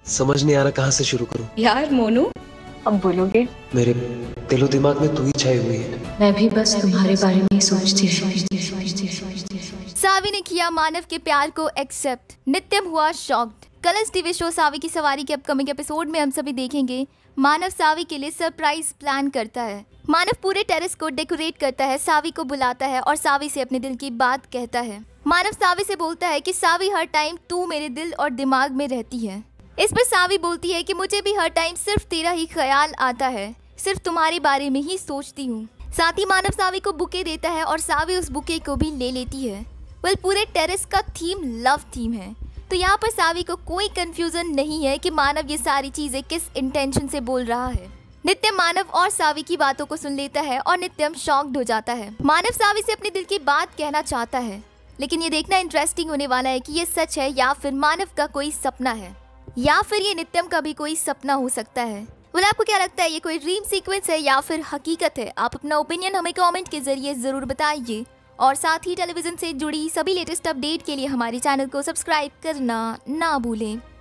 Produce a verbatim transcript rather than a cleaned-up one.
समझ नहीं आ रहा कहाँ से शुरू करूं। यार मोनू, अब बोलोगे? मेरे दिलो दिमाग में तू ही छाई हुई है। मैं भी बस तुम्हारे बारे में ही सोचती रहती। सावी ने किया मानव के प्यार को एक्सेप्ट। नित्यम हुआ shocked. Colors TV show Saavi ki Savaari के अपकमिंग एपिसोड में हम सभी देखेंगे मानव सावी के लिए सरप्राइज प्लान करता है। मानव पूरे टेरेस को डेकोरेट करता है, सावी को बुलाता है और सावी से अपने दिल की बात कहता है। मानव सावी से बोलता है कि सावी हर टाइम तू मेरे दिल और दिमाग में रहती है। इस पर सावी बोलती है कि मुझे भी हर टाइम सिर्फ तेरा ही ख्याल आता है, सिर्फ तुम्हारे बारे में ही सोचती हूँ। साथ ही मानव सावी को बुके देता है और सावी उस बुके को भी ले लेती है। वेल पूरे टेरेस का थीम लव थीम है, तो यहाँ पर सावी को कोई कंफ्यूजन नहीं है कि मानव ये सारी चीजें किस इंटेंशन से बोल रहा है। नित्यम मानव और सावी की बातों को सुन लेता है और नित्यम शॉक्ड हो जाता है। मानव सावी से अपने दिल की बात कहना चाहता है, लेकिन ये देखना इंटरेस्टिंग होने वाला है कि ये सच है या फिर मानव का कोई सपना है, या फिर ये नित्यम का भी कोई सपना हो सकता है। well, आपको क्या लगता है, ये कोई ड्रीम सीक्वेंस है या फिर हकीकत है? आप अपना ओपिनियन हमें कमेंट के जरिए जरूर बताइए और साथ ही टेलीविजन से जुड़ी सभी लेटेस्ट अपडेट के लिए हमारे चैनल को सब्सक्राइब करना ना भूलें।